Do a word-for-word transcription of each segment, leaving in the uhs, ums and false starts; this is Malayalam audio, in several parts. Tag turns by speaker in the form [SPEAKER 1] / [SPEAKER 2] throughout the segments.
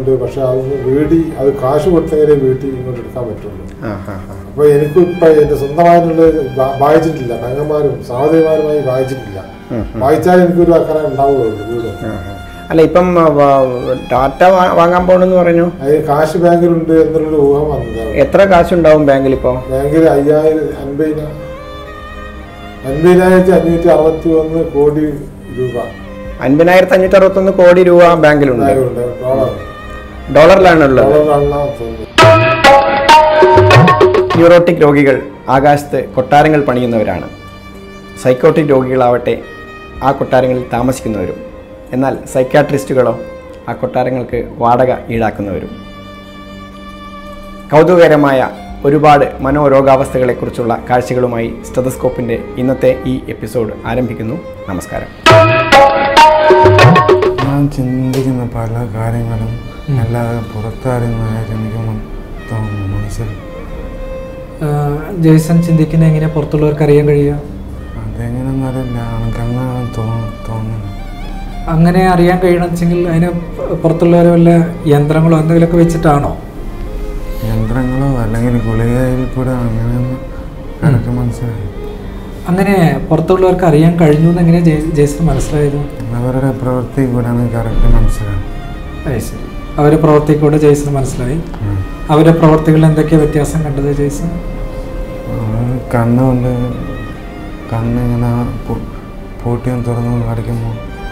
[SPEAKER 1] ഉണ്ട്. പക്ഷെ അത് വീടി അത് കാശ് കൊടുത്തെങ്കിലേ വീട്ടിൽ ഇങ്ങോട്ട് എടുക്കാൻ പറ്റുള്ളൂ. അപ്പോൾ എനിക്കും ഇപ്പം എൻ്റെ സ്വന്തമായിട്ടുള്ള വായിച്ചിട്ടില്ല. പെങ്ങന്മാരും സഹോദരിമാരുമായി വായിച്ചിട്ടില്ല. വായിച്ചാൽ എനിക്കൊരു അക്കറ ഉണ്ടാവുകയുള്ളൂ വീട്.
[SPEAKER 2] അല്ല, ഇപ്പം ടാറ്റ വാങ്ങാൻ പോകണമെന്ന് പറഞ്ഞു.
[SPEAKER 1] അതിന് കാശ് ബാങ്കിലുണ്ട് എന്നുള്ളൊരു ഊഹം വന്നതാണ്.
[SPEAKER 2] എത്ര കാശുണ്ടാവും ബാങ്കിൽ ഇപ്പോൾ?
[SPEAKER 1] ബാങ്കിൽ അയ്യായിരം അൻപതിനായിരം അൻപതിനായിരത്തി അഞ്ഞൂറ്റി അറുപത്തി ഒന്ന് കോടി രൂപ.
[SPEAKER 2] അൻപതിനായിരത്തി അഞ്ഞൂറ്റി അറുപത്തി ഒന്ന് കോടി രൂപ ബാങ്കിലുണ്ട്.
[SPEAKER 1] ഡോളർ
[SPEAKER 2] ഡോളറിലാണുള്ളത്. ന്യൂറോട്ടിക് രോഗികൾ ആകാശത്ത് കൊട്ടാരങ്ങൾ പണിയുന്നവരാണ്. സൈക്കോട്ടിക് രോഗികളാവട്ടെ ആ കൊട്ടാരങ്ങളിൽ താമസിക്കുന്നവരും. എന്നാൽ സൈക്യാട്രിസ്റ്റുകളോ ആ കൊട്ടാരങ്ങൾക്ക് വാടക ഈടാക്കുന്നവരും. കൗതുകകരമായ ഒരുപാട് മനോരോഗാവസ്ഥകളെക്കുറിച്ചുള്ള കാഴ്ചകളുമായി സ്റ്റെതസ്കോപ്പിൻ്റെ ഇന്നത്തെ ഈ എപ്പിസോഡ് ആരംഭിക്കുന്നു. നമസ്കാരം.
[SPEAKER 3] ഞാൻ ചിന്തിക്കുന്ന പല കാര്യങ്ങളും അല്ലാതെ പുറത്താരുന്നതായി എനിക്ക് തോന്നുന്നു. മനസ്സിൽ
[SPEAKER 4] ജെയ്സൺ ചിന്തിക്കുന്ന എങ്ങനെ പുറത്തുള്ളവർക്ക് അറിയാൻ കഴിയുക?
[SPEAKER 3] അതെങ്ങനെയൊന്നും അറിയില്ല. എനിക്ക് അങ്ങനെ തോന്നുന്നു.
[SPEAKER 4] അങ്ങനെ അറിയാൻ കഴിയണം വെച്ചെങ്കിൽ അതിന് പുറത്തുള്ളവർ വല്ല യന്ത്രങ്ങളോ എന്തെങ്കിലുമൊക്കെ വെച്ചിട്ടാണോ?
[SPEAKER 3] യന്ത്രങ്ങളോ അല്ലെങ്കിൽ ഗുളികയിൽ കൂടെ അങ്ങനെയൊന്നും എനിക്ക് മനസ്സിലായി.
[SPEAKER 4] അങ്ങനെ പുറത്തുള്ളവർക്ക് അറിയാൻ കഴിഞ്ഞു എന്ന് എങ്ങനെ ജെയ്സൺ മനസ്സിലായത്?
[SPEAKER 3] അവരുടെ പ്രവൃത്തി കൂടെ കറക്റ്റ് മനസ്സിലായി.
[SPEAKER 4] അത് ശരി. അവരുടെ പ്രവൃത്തി കൂടെ ജെയ്സൺ മനസ്സിലായി. അവരുടെ പ്രവൃത്തികളിൽ എന്തൊക്കെയാണ് വ്യത്യാസം കണ്ടത് ജെയ്സൺ?
[SPEAKER 3] കണ്ണുകൊണ്ട് കണ്ണിങ്ങനെ പൂട്ടിയും തുറന്നു കാണിക്കുമ്പോൾ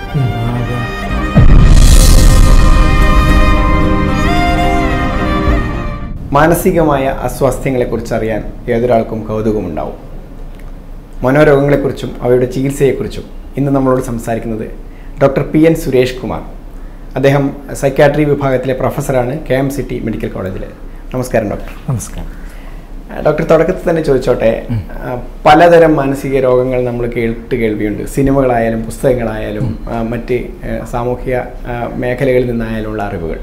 [SPEAKER 2] മാനസികമായ അസ്വാസ്ഥ്യങ്ങളെക്കുറിച്ച് അറിയാൻ ഏതൊരാൾക്കും കൗതുകമുണ്ടാവും. മനോരോഗങ്ങളെക്കുറിച്ചും അവയുടെ ചികിത്സയെക്കുറിച്ചും ഇന്ന് നമ്മളോട് സംസാരിക്കുന്നത് doctor P N Suresh Kumar. അദ്ദേഹം സൈക്യാട്രി വിഭാഗത്തിലെ പ്രൊഫസറാണ് കെ എം സിറ്റി മെഡിക്കൽ കോളേജിൽ. നമസ്കാരം ഡോക്ടർ.
[SPEAKER 4] നമസ്കാരം
[SPEAKER 2] ഡോക്ടർ. തുടക്കത്തിൽ തന്നെ ചോദിച്ചോട്ടെ, പലതരം മാനസിക രോഗങ്ങൾ നമ്മൾ കേട്ട് കേൾവിയുണ്ട്. സിനിമകളായാലും പുസ്തകങ്ങളായാലും മറ്റ് സാമൂഹിക മേഖലകളിൽ നിന്നായാലുള്ള അറിവുകൾ.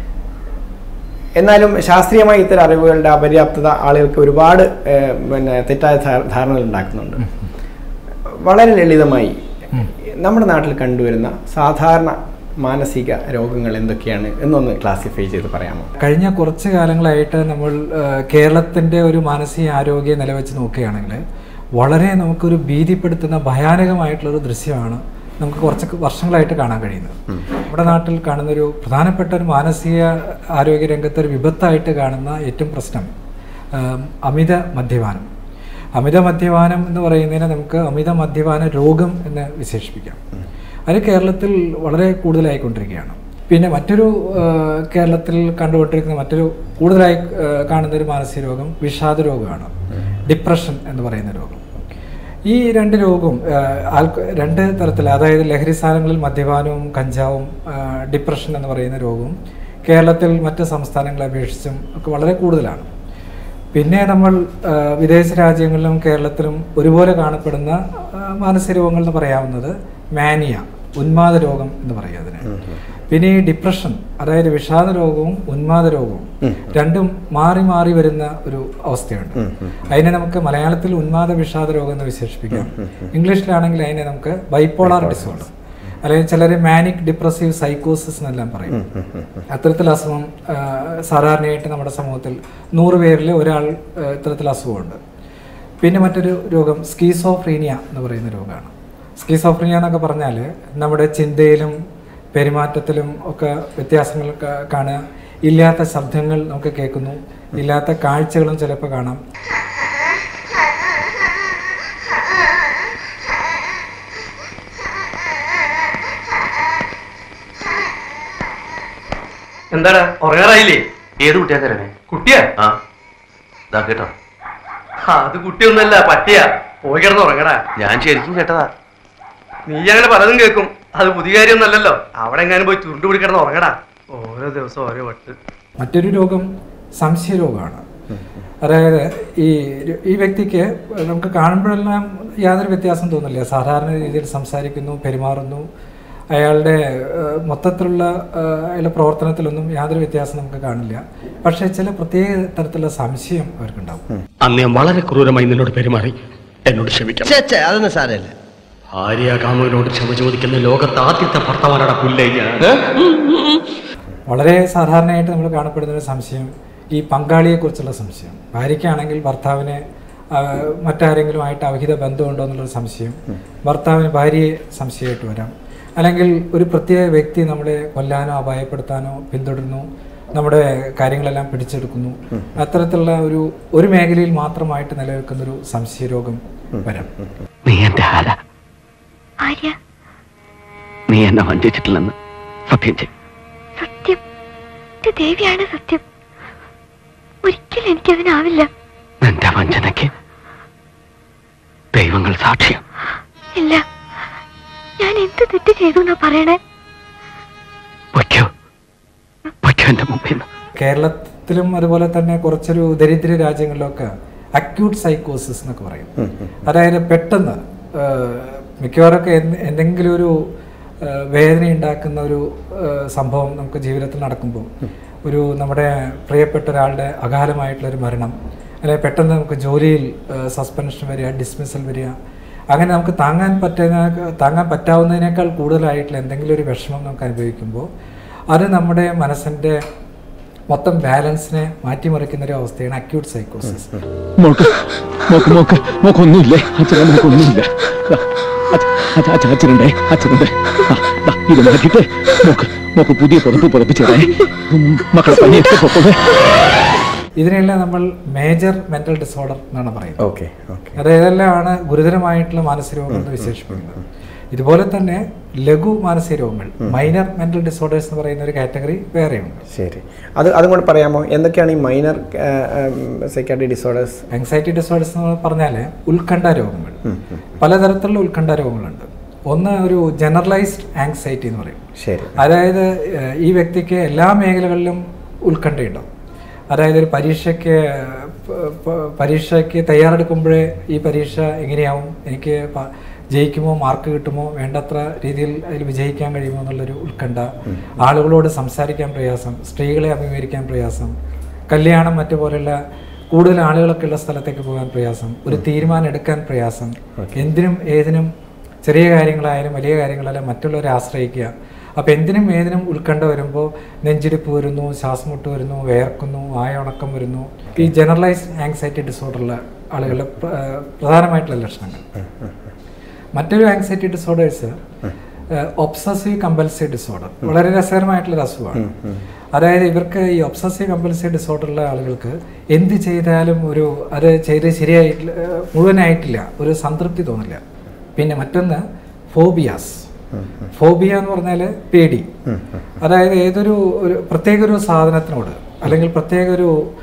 [SPEAKER 2] എന്നാലും ശാസ്ത്രീയമായി ഇത്തരം അറിവുകളുടെ അപര്യാപ്തത ആളുകൾക്ക് ഒരുപാട് പിന്നെ തെറ്റായ ധാരണകൾ ഉണ്ടാക്കുന്നുണ്ട്. വളരെ ലളിതമായി നമ്മുടെ നാട്ടിൽ കണ്ടുവരുന്ന സാധാരണ മാനസിക രോഗങ്ങൾ എന്തൊക്കെയാണ് എന്നൊന്ന് ക്ലാസിഫൈ ചെയ്ത് പറയാമോ?
[SPEAKER 4] കഴിഞ്ഞ കുറച്ച് കാലങ്ങളായിട്ട് നമ്മൾ കേരളത്തിൻ്റെ ഒരു മാനസിക ആരോഗ്യ നില വെച്ച് നോക്കുകയാണെങ്കിൽ വളരെ നമുക്കൊരു ഭീതിപ്പെടുത്തുന്ന ഭയാനകമായിട്ടുള്ളൊരു ദൃശ്യമാണ് നമുക്ക് കുറച്ച് വർഷങ്ങളായിട്ട് കാണാൻ കഴിയുന്നത്. നമ്മുടെ നാട്ടിൽ കാണുന്നൊരു പ്രധാനപ്പെട്ട ഒരു മാനസിക ആരോഗ്യ രംഗത്ത് ഒരു വിപത്തായിട്ട് കാണുന്ന ഏറ്റവും പ്രശ്നം അമിത മദ്യപാനം. അമിത മദ്യപാനം എന്ന് പറയുന്നതിനെ നമുക്ക് അമിത മദ്യപാന രോഗം എന്ന് വിശേഷിപ്പിക്കാം. അത് കേരളത്തിൽ വളരെ കൂടുതലായിക്കൊണ്ടിരിക്കുകയാണ്. പിന്നെ മറ്റൊരു കേരളത്തിൽ കണ്ടുകൊണ്ടിരിക്കുന്ന മറ്റൊരു കൂടുതലായി കാണുന്നൊരു മാനസിക രോഗം വിഷാദ രോഗമാണ്, ഡിപ്രഷൻ എന്ന് പറയുന്ന രോഗം. ഈ രണ്ട് രോഗവും ആൽക്ക രണ്ട് തരത്തിൽ, അതായത് ലഹരി സാധനങ്ങളിൽ മദ്യപാനവും കഞ്ചാവും ഡിപ്രഷൻ എന്ന് പറയുന്ന രോഗവും കേരളത്തിൽ മറ്റ് സംസ്ഥാനങ്ങളെ അപേക്ഷിച്ചും ഒക്കെ വളരെ കൂടുതലാണ്. പിന്നെ നമ്മൾ വിദേശ രാജ്യങ്ങളിലും കേരളത്തിലും ഒരുപോലെ കാണപ്പെടുന്ന മാനസിക രോഗങ്ങൾ എന്ന് പറയാവുന്നത് മാനിയ, ഉന്മാദ രോഗം എന്ന് പറയുക അതിന്. പിന്നെ ഈ ഡിപ്രഷൻ, അതായത് വിഷാദ രോഗവും ഉന്മാദ രോഗവും രണ്ടും മാറി മാറി വരുന്ന ഒരു അവസ്ഥയുണ്ട്. അതിനെ നമുക്ക് മലയാളത്തിൽ ഉന്മാദ വിഷാദ രോഗം എന്ന് വിശേഷിപ്പിക്കാം. ഇംഗ്ലീഷിലാണെങ്കിൽ അതിനെ നമുക്ക് ബൈപ്പോളാർ ഡിസോർഡർ അല്ലെങ്കിൽ ചിലർ മാനിക് ഡിപ്രസീവ് സൈക്കോസിസ് എന്നെല്ലാം പറയും. അത്തരത്തിൽ അസുഖം സാധാരണയായിട്ട് നമ്മുടെ സമൂഹത്തിൽ നൂറ് പേരിൽ ഒരാൾ ഇത്തരത്തിൽ അസുഖമുണ്ട്. പിന്നെ മറ്റൊരു രോഗം സ്കീസോഫ്രീനിയ എന്ന് പറയുന്ന രോഗമാണ്. സ്കീസോഫ്രീനിയ എന്നൊക്കെ പറഞ്ഞാൽ നമ്മുടെ ചിന്തയിലും പെരുമാറ്റത്തിലും ഒക്കെ വ്യത്യാസങ്ങൾ കാണുക, ഇല്ലാത്ത ശബ്ദങ്ങൾ നമുക്ക് കേൾക്കുന്നു, ഇല്ലാത്ത കാഴ്ചകളും ചിലപ്പോൾ കാണാം.
[SPEAKER 5] എന്താടാ ഉറങ്ങാറായില്ലേ?
[SPEAKER 6] ഏത് കുട്ടിയാ തരണേ?
[SPEAKER 5] കുട്ടിയാ?
[SPEAKER 6] ആ ഇതാ കേട്ടോ.
[SPEAKER 5] അത് കുട്ടിയൊന്നുമല്ല, പട്ടിയാ. പോയി കിടന്ന് ഉറങ്ങടാ.
[SPEAKER 6] ഞാൻ ശരിക്കും കേട്ടതാ.
[SPEAKER 5] നീ അങ്ങനെ പലതും കേൾക്കും, അത് പുതിയ കാര്യമൊന്നുമല്ലല്ലോ. അവിടെ എങ്ങാനും പോയി ചുരുണ്ട് പിടി കിടന്ന് ഉറങ്ങടാ. ഓരോ ദിവസം ഓരോ വട്ട്.
[SPEAKER 4] മറ്റൊരു രോഗം സംശയരോഗമാണ്. അതായത് ഈ ഈ വ്യക്തിക്ക് നമുക്ക് കാണുമ്പോഴെല്ലാം യാതൊരു വ്യത്യാസം തോന്നില്ല. സാധാരണ രീതിയിൽ സംസാരിക്കുന്നു, പെരുമാറുന്നു, അയാളുടെ മൊത്തത്തിലുള്ള അയാളുടെ പ്രവർത്തനത്തിലൊന്നും യാതൊരു വ്യത്യാസം നമുക്ക് കാണില്ല. പക്ഷെ ചില പ്രത്യേക തരത്തിലുള്ള സംശയം അവർക്കുണ്ടാവും.
[SPEAKER 7] അന്ന് ഞാൻ വളരെ ക്രൂരമായി നിന്നോട് പെരുമാറി, എന്നോട് ക്ഷമിക്കണം.
[SPEAKER 8] അതൊന്നും സാരമില്ല.
[SPEAKER 7] ഭാര്യ കാമുവിനോട് ക്ഷമ ചോദിക്കുന്ന ലോകത്ത് ആദ്യത്തെ ഭർത്താവാനാണ് പുല്ലേ ഞാൻ.
[SPEAKER 4] വളരെ സാധാരണയായിട്ട് നമ്മൾ കാണപ്പെടുന്നൊരു സംശയം ഈ പങ്കാളിയെക്കുറിച്ചുള്ള സംശയം. ഭാര്യയ്ക്കാണെങ്കിൽ ഭർത്താവിനെ മറ്റാരെങ്കിലുമായിട്ട് അവിഹിത ബന്ധമുണ്ടോ എന്നുള്ളൊരു സംശയം, ഭർത്താവിന് ഭാര്യയെ സംശയമായിട്ട് വരാം. അല്ലെങ്കിൽ ഒരു പ്രത്യേക വ്യക്തി നമ്മളെ കൊല്ലാനോ അപായപ്പെടുത്താനോ പിന്തുടരുന്നു, നമ്മുടെ കാര്യങ്ങളെല്ലാം പിടിച്ചെടുക്കുന്നു. അത്തരത്തിലുള്ള ഒരു ഒരു മേഖലയിൽ മാത്രമായിട്ട് നിലനിൽക്കുന്നൊരു സംശയരോഗം വരാം.
[SPEAKER 7] നീ എന്റെ ആരാ? നീ എന്നെ വഞ്ചിച്ചിട്ടില്ലെന്ന് സത്യം ചെയ്യും.
[SPEAKER 8] സത്യം, ദേവിയാണ് സത്യം. ഒരിക്കലും എനിക്കതിനാവില്ല.
[SPEAKER 7] എന്റെ വഞ്ചനയ്ക്ക് ദൈവങ്ങൾ സാക്ഷിയം.
[SPEAKER 8] ഇല്ല, ഞാൻ എന്ത് തെറ്റ് ചെയ്തു എന്നാ പറയണേ?
[SPEAKER 7] പൊയ്ക്കോ, പൊയ്ക്കോ എന്റെ മുമ്പിൽ നിന്ന്.
[SPEAKER 4] കേരളത്തിലും അതുപോലെ തന്നെ കുറച്ചൊരു ദരിദ്ര രാജ്യങ്ങളിലൊക്കെ അക്യൂട്ട് സൈക്കോസിസ് എന്നൊക്കെ പറയും. അതായത് പെട്ടെന്ന് മിക്കവാറൊക്കെ എന്തെങ്കിലും ഒരു വേദന ഉണ്ടാക്കുന്ന ഒരു സംഭവം നമുക്ക് ജീവിതത്തിൽ നടക്കുമ്പോൾ, ഒരു നമ്മുടെ പ്രിയപ്പെട്ട ഒരാളുടെ അകാലമായിട്ടുള്ളൊരു മരണം, അല്ലെങ്കിൽ പെട്ടെന്ന് നമുക്ക് ജോലിയിൽ സസ്പെൻഷൻ വരിക, ഡിസ്മിസൽ വരിക, അങ്ങനെ നമുക്ക് താങ്ങാൻ പറ്റുന്ന താങ്ങാൻ പറ്റാവുന്നതിനേക്കാൾ കൂടുതലായിട്ടുള്ള എന്തെങ്കിലും ഒരു വിഷമം നമുക്ക് അനുഭവിക്കുമ്പോൾ അത് നമ്മുടെ മനസ്സിൻ്റെ മൊത്തം ബാലൻസിനെ മാറ്റിമറിക്കുന്ന ഒരു അവസ്ഥയാണ് അക്യൂട്ട് സൈക്കോസിസ്.
[SPEAKER 7] ഒന്നുമില്ലേ അച്ഛനെ, ഒന്നുമില്ല. അച്ഛനുണ്ടേ, അച്ഛനുണ്ട്. ഇത് മാറ്റിട്ട് നോക്ക് നോക്ക് പുതിയ പുറത്ത് പുറപ്പിച്ചേ മക്കളെ പനിയൊക്കെ പൊക്കോളെ.
[SPEAKER 4] ഇതിനെല്ലാം നമ്മൾ മേജർ മെന്റൽ ഡിസോർഡർ എന്നാണ് പറയുന്നത്.
[SPEAKER 2] ഓക്കെ ഓക്കെ
[SPEAKER 4] അത് ഏതെല്ലാമാണ് ഗുരുതരമായിട്ടുള്ള മാനസിക രോഗങ്ങൾ എന്ന് വിശേഷിപ്പിക്കുന്നത്. ഇതുപോലെ തന്നെ ലഘു മാനസിക രോഗങ്ങൾ, മൈനർ മെന്റൽ ഡിസോർഡേഴ്സ് എന്ന് പറയുന്ന ഒരു കാറ്റഗറി വേറെയുണ്ട്.
[SPEAKER 2] ശരി, അത് അതും കൂടെ പറയാമോ? എന്തൊക്കെയാണ് ഈ minor psychiatric disorders?
[SPEAKER 4] Anxiety disorders എന്ന് പറഞ്ഞാൽ ഉത്കണ്ഠ രോഗങ്ങൾ. പലതരത്തിലുള്ള ഉത്കണ്ഠ രോഗങ്ങളുണ്ട്. ഒന്ന് ഒരു ജനറലൈസ്ഡ് ആങ്സൈറ്റി എന്ന് പറയും.
[SPEAKER 2] ശരി,
[SPEAKER 4] അതായത് ഈ വ്യക്തിക്ക് എല്ലാ മേഖലകളിലും ഉത്കണ്ഠയുണ്ടാവും. അതായത് ഒരു പരീക്ഷയ്ക്ക് പരീക്ഷയ്ക്ക് തയ്യാറെടുക്കുമ്പോഴേ ഈ പരീക്ഷ എങ്ങനെയാവും, എനിക്ക് ജയിക്കുമോ, മാർക്ക് കിട്ടുമോ, വേണ്ടത്ര രീതിയിൽ അതിൽ വിജയിക്കാൻ കഴിയുമോ എന്നുള്ളൊരു ഉത്കണ്ഠ, ആളുകളോട് സംസാരിക്കാൻ പ്രയാസം, സ്ത്രീകളെ അഭിമുഖീകരിക്കാൻ പ്രയാസം, കല്യാണം മറ്റുപോലെയുള്ള കൂടുതൽ ആളുകളൊക്കെ ഉള്ള സ്ഥലത്തേക്ക് പോകാൻ പ്രയാസം, ഒരു തീരുമാനം എടുക്കാൻ പ്രയാസം, എന്തിനും ഏതിനും ചെറിയ കാര്യങ്ങളായാലും വലിയ കാര്യങ്ങളായാലും മറ്റുള്ളവരെ ആശ്രയിക്കുക. അപ്പോൾ എന്തിനും ഏതിനും ഉത്കണ്ഠ വരുമ്പോൾ നെഞ്ചിടിപ്പ് വരുന്നു, ശ്വാസമുട്ട് വരുന്നു, വേർക്കുന്നു, വായ ഉണക്കം വരുന്നു. ഈ ജനറലൈസ്ഡ് ആങ്സൈറ്റി ഡിസോർഡറുള്ള ആളുകളുടെ പ്രധാനമായിട്ടുള്ള ലക്ഷണങ്ങൾ. മറ്റൊരു anxiety disorders obsessive compulsive disorder. വളരെ രസകരമായിട്ടുള്ളൊരു അസുഖമാണ്. അതായത് ഇവർക്ക് ഈ ഒബ്സസീവ് കമ്പൽസീവ് ഡിസോർഡറുള്ള ആളുകൾക്ക് എന്ത് ചെയ്താലും ഒരു അത് ചെയ്ത് ശരിയായിട്ടില്ല, മുഴുവനായിട്ടില്ല, ഒരു സംതൃപ്തി തോന്നില്ല. പിന്നെ മറ്റൊന്ന് ഫോബിയാസ്. ഫോബിയ എന്ന് പറഞ്ഞാൽ പേടി. അതായത് ഏതൊരു ഒരു പ്രത്യേക ഒരു സാധനത്തിനോട് അല്ലെങ്കിൽ പ്രത്യേക ഒരു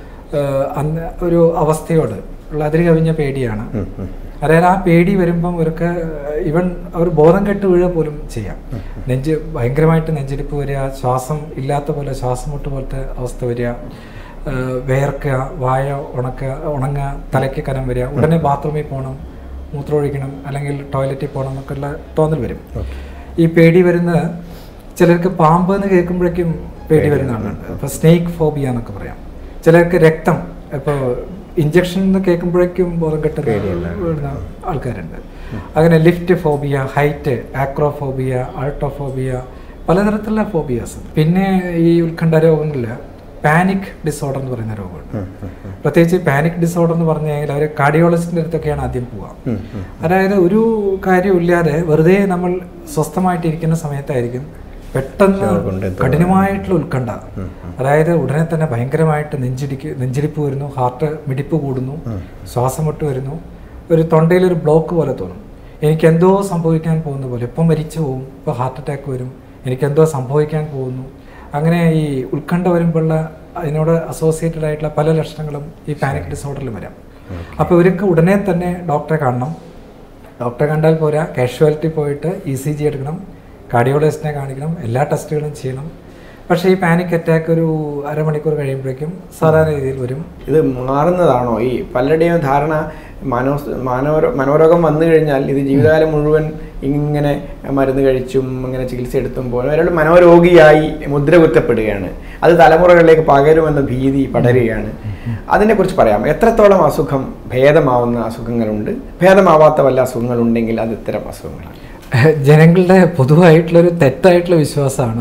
[SPEAKER 4] ഒരു അവസ്ഥയോട് ഉള്ള അതിര് കവിഞ്ഞ പേടിയാണ്. അതായത് ആ പേടി വരുമ്പം ഇവർക്ക് ഇവൻ അവർ ബോധം കെട്ട് വീഴുക പോലും ചെയ്യാം. നെഞ്ച് ഭയങ്കരമായിട്ട് നെഞ്ചിടിപ്പ് വരിക, ശ്വാസം ഇല്ലാത്ത പോലെ ശ്വാസം മുട്ട് പോലത്തെ അവസ്ഥ വരിക, വേർക്കുക, വായ ഉണക്കുക ഉണങ്ങുക, തലയ്ക്ക് കനം വരിക, ഉടനെ ബാത്റൂമിൽ പോകണം, മൂത്രമൊഴിക്കണം, അല്ലെങ്കിൽ ടോയ്ലറ്റിൽ പോകണം എന്നൊക്കെയുള്ള തോന്നൽ വരും. ഈ പേടി വരുന്നത് ചിലർക്ക് പാമ്പ് എന്ന് കേൾക്കുമ്പോഴേക്കും പേടി വരുന്ന ആളുണ്ട്. ഇപ്പോൾ സ്നേക്ക് ഫോബിയ എന്നൊക്കെ പറയാം. ചിലർക്ക് രക്തം, ഇപ്പോൾ ഇഞ്ചക്ഷൻ എന്ന് കേൾക്കുമ്പോഴേക്കും ബോധം കെട്ട് വീഴുന്ന ആൾക്കാരുണ്ട്. അങ്ങനെ lift phobia, height, acrophobia, altophobia, പലതരത്തിലുള്ള ഫോബിയാസ്. പിന്നെ ഈ ഉത്കണ്ഠ രോഗങ്ങളിൽ പാനിക് ഡിസോർഡർ എന്ന് പറയുന്ന രോഗമുണ്ട്. പ്രത്യേകിച്ച് പാനിക് ഡിസോർഡർ എന്ന് പറഞ്ഞു കഴിഞ്ഞാൽ അവർ കാർഡിയോളജിസ്റ്റിൻ്റെ അടുത്തൊക്കെയാണ് ആദ്യം പോവുക. അതായത് ഒരു കാര്യമില്ലാതെ വെറുതെ നമ്മൾ സ്വസ്ഥമായിട്ടിരിക്കുന്ന സമയത്തായിരിക്കും പെട്ടെന്ന് കഠിനമായിട്ടുള്ള ഉത്കണ്ഠ. അതായത് ഉടനെ തന്നെ ഭയങ്കരമായിട്ട് നെഞ്ചിടിക്ക് നെഞ്ചിടിപ്പ് വരുന്നു, ഹാർട്ട് മിടിപ്പ് കൂടുന്നു, ശ്വാസമുട്ട് വരുന്നു, ഒരു തൊണ്ടയിലൊരു ബ്ലോക്ക് പോലെ തോന്നും. എനിക്കെന്തോ സംഭവിക്കാൻ പോകുന്ന പോലെ, ഇപ്പം മരിച്ചു പോകും, ഇപ്പോൾ ഹാർട്ട് അറ്റാക്ക് വരും, എനിക്കെന്തോ സംഭവിക്കാൻ പോകുന്നു. അങ്ങനെ ഈ ഉത്കണ്ഠ വരുമ്പോഴുള്ള അതിനോട് അസോസിയേറ്റഡ് ആയിട്ടുള്ള പല ലക്ഷണങ്ങളും ഈ പാനിക് ഡിസോർഡറിൽ വരാം. അപ്പോൾ ഇവർക്ക് ഉടനെ തന്നെ ഡോക്ടറെ കാണണം. ഡോക്ടറെ കണ്ടാൽ പോരാ, കാഷ്വാലിറ്റി പോയിട്ട് ഇ സി ജി എടുക്കണം, കാർഡിയോളജിസ്റ്റിനെ കാണിക്കണം, എല്ലാ ടെസ്റ്റുകളും ചെയ്യണം. പക്ഷേ ഈ പാനിക് അറ്റാക്ക് ഒരു അരമണിക്കൂർ കഴിയുമ്പോഴേക്കും സാധാരണ രീതിയിൽ വരും.
[SPEAKER 2] ഇത് മാറുന്നതാണോ? ഈ പലരുടെയും ധാരണ മനോ മനോരോ മനോരോഗം വന്നു കഴിഞ്ഞാൽ ഇത് ജീവിതകാലം മുഴുവൻ ഇങ്ങനെ മരുന്ന് കഴിച്ചും ഇങ്ങനെ ചികിത്സ എടുത്തും പോലെ ഒരാൾ മനോരോഗിയായി മുദ്ര കുത്തപ്പെടുകയാണ്. അത് തലമുറകളിലേക്ക് പകരുമെന്ന ഭീതി പടരുകയാണ്. അതിനെക്കുറിച്ച് പറയാം. എത്രത്തോളം അസുഖം ഭേദമാവുന്ന അസുഖങ്ങളുണ്ട്, ഭേദമാവാത്ത വല്ല അസുഖങ്ങളുണ്ടെങ്കിൽ അത് ഇത്തരം അസുഖങ്ങളാണ്?
[SPEAKER 4] ജനങ്ങളുടെ പൊതുവായിട്ടുള്ളൊരു തെറ്റായിട്ടുള്ള വിശ്വാസമാണ്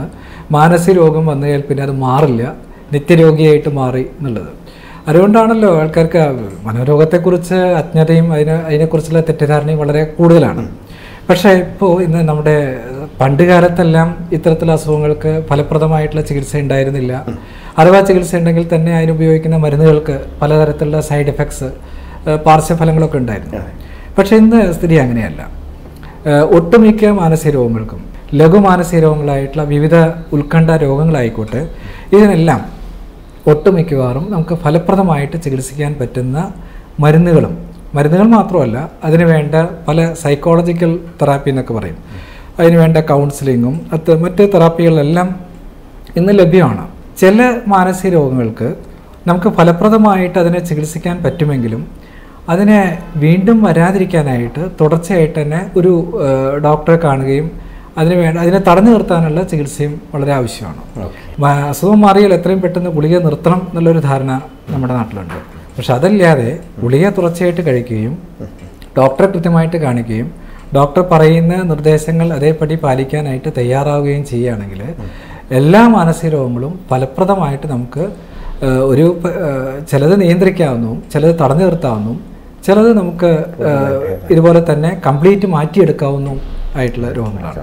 [SPEAKER 4] മാനസിക രോഗം വന്നു കഴിഞ്ഞാൽ പിന്നെ അത് മാറില്ല, നിത്യരോഗിയായിട്ട് മാറി എന്നുള്ളത്. അതുകൊണ്ടാണല്ലോ ആൾക്കാർക്ക് മനോരോഗത്തെക്കുറിച്ച് അജ്ഞതയും അതിന് അതിനെക്കുറിച്ചുള്ള തെറ്റിദ്ധാരണയും വളരെ കൂടുതലാണ്. പക്ഷേ ഇപ്പോൾ ഇന്ന് നമ്മുടെ പണ്ട് കാലത്തെല്ലാം ഇത്തരത്തിലുള്ള അസുഖങ്ങൾക്ക് ഫലപ്രദമായിട്ടുള്ള ചികിത്സ ഉണ്ടായിരുന്നില്ല. അഥവാ ചികിത്സ ഉണ്ടെങ്കിൽ തന്നെ അതിനുപയോഗിക്കുന്ന മരുന്നുകൾക്ക് പലതരത്തിലുള്ള സൈഡ് എഫക്ട്സ്, പാർശ്വഫലങ്ങളൊക്കെ ഉണ്ടായിരുന്നു. പക്ഷേ ഇന്ന് സ്ഥിതി അങ്ങനെയല്ല. ഒട്ടുമിക്ക മാനസിക രോഗങ്ങൾക്കും ലഘു മാനസിക രോഗങ്ങളായിട്ടുള്ള വിവിധ ഉത്കണ്ഠ രോഗങ്ങളായിക്കോട്ടെ, ഇതിനെല്ലാം ഒട്ടുമിക്കവാറും നമുക്ക് ഫലപ്രദമായിട്ട് ചികിത്സിക്കാൻ പറ്റുന്ന മരുന്നുകളും, മരുന്നുകൾ മാത്രമല്ല അതിന് വേണ്ട പല സൈക്കോളജിക്കൽ തെറാപ്പി എന്നൊക്കെ പറയും, അതിന് വേണ്ട കൗൺസിലിങ്ങും അത് മറ്റ് തെറാപ്പികളെല്ലാം ഇന്ന് ലഭ്യമാണ്. ചില മാനസിക രോഗങ്ങൾക്ക് നമുക്ക് ഫലപ്രദമായിട്ട് അതിനെ ചികിത്സിക്കാൻ പറ്റുമെങ്കിലും അതിനെ വീണ്ടും വരാതിരിക്കാനായിട്ട് തുടർച്ചയായിട്ട് തന്നെ ഒരു ഡോക്ടറെ കാണുകയും അതിന് വേണ്ട അതിനെ തടഞ്ഞു നിർത്താനുള്ള ചികിത്സയും വളരെ ആവശ്യമാണ്. അസുഖം മാറിയാൽ എത്രയും പെട്ടെന്ന് ഗുളിക നിർത്തണം എന്നുള്ളൊരു ധാരണ നമ്മുടെ നാട്ടിലുണ്ട്. പക്ഷെ അതല്ലാതെ ഗുളിക തുടർച്ചയായിട്ട് കഴിക്കുകയും ഡോക്ടറെ കൃത്യമായിട്ട് കാണിക്കുകയും ഡോക്ടർ പറയുന്ന നിർദ്ദേശങ്ങൾ അതേപടി പാലിക്കാനായിട്ട് തയ്യാറാവുകയും ചെയ്യുകയാണെങ്കിൽ എല്ലാ മാനസിക രോഗങ്ങളും ഫലപ്രദമായിട്ട് നമുക്ക് ഒരു ചിലത് നിയന്ത്രിക്കാവുന്നതും ചിലത് തടഞ്ഞു നിർത്താവുന്നതും ചിലത് നമുക്ക് ഇതുപോലെ തന്നെ കംപ്ലീറ്റ് മാറ്റിയെടുക്കാവുന്നതും ആയിട്ടുള്ള രോഗങ്ങളാണ്.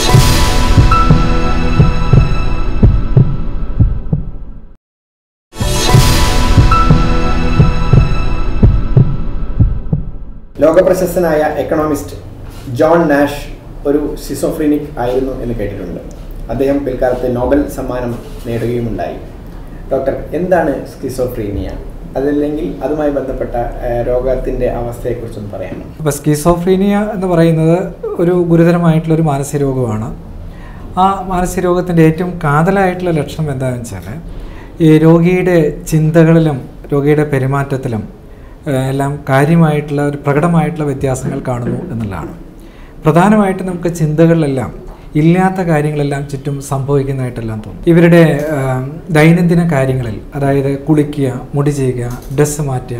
[SPEAKER 2] ലോകപ്രശസ്തനായ എക്കണോമിസ്റ്റ് ജോൺ നാഷ് ഒരു സിസോഫ്രീനിക് ആയിരുന്നു എന്ന് കേട്ടിട്ടുണ്ട്. അദ്ദേഹം പിൽക്കാലത്ത് നോബൽ സമ്മാനം നേടുകയുമുണ്ടായി. ഡോക്ടർ, എന്താണ് സ്കിസോഫ്രീനിയ? അതല്ലെങ്കിൽ അതുമായി ബന്ധപ്പെട്ട രോഗത്തിൻ്റെ അവസ്ഥയെക്കുറിച്ചൊന്ന് പറയാമോ?
[SPEAKER 4] അപ്പോൾ സ്കിസോഫ്രീനിയ എന്ന് പറയുന്നത് ഒരു ഗുരുതരമായിട്ടുള്ളൊരു മാനസിക രോഗമാണ്. ആ മാനസിക രോഗത്തിൻ്റെ ഏറ്റവും കാതലായിട്ടുള്ള ലക്ഷണം എന്താണെന്ന് വെച്ചാൽ ഈ രോഗിയുടെ ചിന്തകളിലും രോഗിയുടെ പെരുമാറ്റത്തിലും എല്ലാം കാര്യമായിട്ടുള്ള ഒരു പ്രകടമായിട്ടുള്ള വ്യത്യാസങ്ങൾ കാണുന്നു എന്നുള്ളതാണ്. പ്രധാനമായിട്ടും നമുക്ക് ചിന്തകളിലെല്ലാം ഇല്ലാത്ത കാര്യങ്ങളെല്ലാം ചുറ്റും സംഭവിക്കുന്നതായിട്ടെല്ലാം തോന്നും. ഇവരുടെ ദൈനംദിന കാര്യങ്ങളിൽ, അതായത് കുളിക്കുക, മുടി ചെയ്യുക, ഡ്രസ്സ് മാറ്റുക,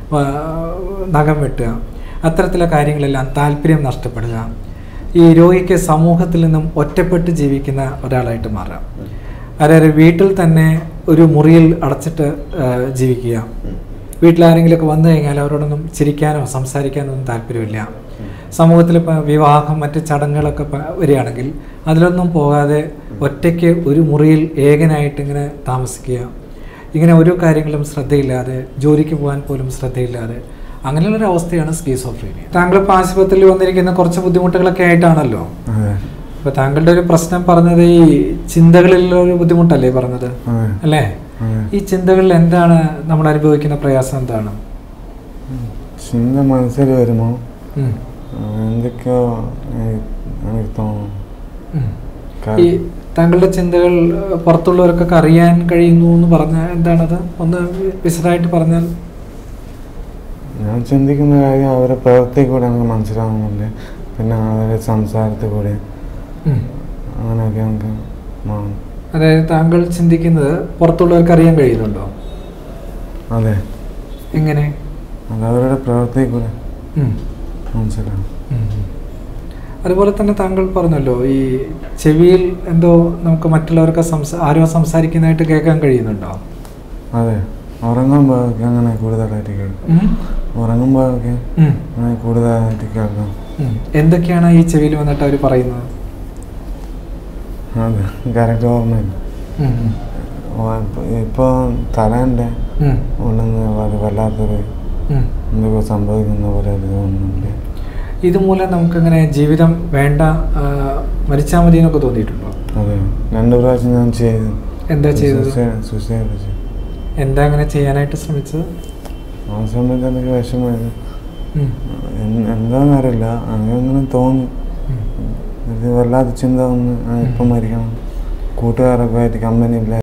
[SPEAKER 4] നഖം വെട്ടുക, അത്തരത്തിലുള്ള കാര്യങ്ങളെല്ലാം താല്പര്യം നഷ്ടപ്പെടുക, ഈ രോഗിക്ക് സമൂഹത്തിൽ നിന്നും ഒറ്റപ്പെട്ട് ജീവിക്കുന്ന ഒരാളായിട്ട് മാറുക. അതായത് വീട്ടിൽ തന്നെ ഒരു മുറിയിൽ അടച്ചിട്ട് ജീവിക്കുക. വീട്ടിലാരെങ്കിലുമൊക്കെ വന്നു കഴിഞ്ഞാൽ അവരോടൊന്നും ചിരിക്കാനോ സംസാരിക്കാനോ ഒന്നും താല്പര്യമില്ല. സമൂഹത്തിൽ ഇപ്പോൾ വിവാഹം മറ്റ് ചടങ്ങുകളൊക്കെ വരികയാണെങ്കിൽ അതിലൊന്നും പോകാതെ ഒറ്റയ്ക്ക് ഒരു മുറിയിൽ ഏകനായിട്ട് ഇങ്ങനെ താമസിക്കുക. ഇങ്ങനെ ഓരോ കാര്യങ്ങളും ശ്രദ്ധയില്ലാതെ, ജോലിക്ക് പോകാൻ പോലും ശ്രദ്ധയില്ലാതെ, അങ്ങനെയുള്ളൊരു അവസ്ഥയാണ് സ്കിസോഫ്രീനിയ. താങ്കൾ ഇപ്പോൾ ആശുപത്രിയിൽ വന്നിരിക്കുന്ന കുറച്ച് ബുദ്ധിമുട്ടുകളൊക്കെ ആയിട്ടാണല്ലോ. അപ്പോൾ താങ്കളുടെ ഒരു പ്രശ്നം പറഞ്ഞത് ഈ ചിന്തകളിലുള്ള ഒരു ബുദ്ധിമുട്ടല്ലേ പറഞ്ഞത്, അല്ലേ? ഈ ചിന്തകളിൽ എന്താണ് നമ്മൾ അനുഭവിക്കുന്ന പ്രയാസം? എന്താണ്
[SPEAKER 3] ചിന്ത മനസ്സിൽ വരുമോ എന്തൊക്കെയോ എനിക്ക് തോന്നുന്നു.
[SPEAKER 4] ഈ താങ്കളുടെ ചിന്തകൾ പുറത്തുള്ളവർക്കൊക്കെ അറിയാൻ കഴിയുന്നു എന്ന് പറഞ്ഞാൽ എന്താണത്? ഒന്ന് വിശദമായിട്ട് പറഞ്ഞാൽ.
[SPEAKER 3] ഞാൻ ചിന്തിക്കുന്ന കാര്യം അവരുടെ പ്രവൃത്തി കൂടെ നമുക്ക് മനസ്സിലാവുന്നുണ്ട്, പിന്നെ അവരുടെ സംസാരത്തിൽ കൂടെ അങ്ങനെയൊക്കെ നമുക്ക് മാറും.
[SPEAKER 4] അതായത് താങ്കൾ ചിന്തിക്കുന്നത് പുറത്തുള്ളവർക്ക് അറിയാൻ കഴിയുന്നുണ്ടോ?
[SPEAKER 3] അതെ.
[SPEAKER 4] എങ്ങനെ?
[SPEAKER 3] അത് അവരുടെ പ്രവൃത്തി കൂടെ മനസ്സിലാവും.
[SPEAKER 4] അതുപോലെ തന്നെ താങ്കൾ പറഞ്ഞല്ലോ ഈ ചെവിയിൽ എന്തോ നമുക്ക് മറ്റുള്ളവർക്ക് സംസാ ആരോ സംസാരിക്കുന്നതായിട്ട് കേൾക്കാൻ കഴിയുന്നുണ്ടോ?
[SPEAKER 3] അതെ, ഉറങ്ങുമ്പോഴൊക്കെ അങ്ങനെ കൂടുതലായിട്ട് കേൾക്കും. ഉറങ്ങുമ്പോഴൊക്കെ അങ്ങനെ കൂടുതലായിട്ട് കേൾക്കാം.
[SPEAKER 4] എന്തൊക്കെയാണ് ഈ ചെവിയിൽ വന്നിട്ട് അവർ പറയുന്നത്?
[SPEAKER 3] അതെ, കറക്റ്റ് ഓർമ്മയില്ല. ഇപ്പോൾ തലേൻ്റെ ഉണ്ടെന്ന് വല്ലാത്തൊരു എന്തൊക്കെ സംഭവിക്കുന്ന പോലെ തോന്നുന്നുണ്ട്.
[SPEAKER 4] ഇതുമൂലം നമുക്കിങ്ങനെ ജീവിതം വേണ്ട, മരിച്ചാൽ മതി എന്നൊക്കെ തോന്നിയിട്ടുണ്ടോ?
[SPEAKER 3] അതെ, രണ്ട് പ്രാവശ്യം ഞാൻ ചെയ്തു.
[SPEAKER 4] എന്താ ചെയ്തത്?
[SPEAKER 3] സൂസൈഡ് ചെയ്തു.
[SPEAKER 4] എന്താ അങ്ങനെ ചെയ്യാനായിട്ട് ശ്രമിച്ചത്?
[SPEAKER 3] ആ സമയത്ത് എനിക്ക് വിഷമായത് എന്താണെന്നറിയില്ല, അങ്ങനെ അങ്ങനെ തോന്നി. ഇത് വല്ലാത്ത ചിന്ത വന്ന് ഇപ്പം മരിക്കണം, കൂട്ടുകാരൊക്കെ ആയിട്ട് കമ്പനി ഇല്ല.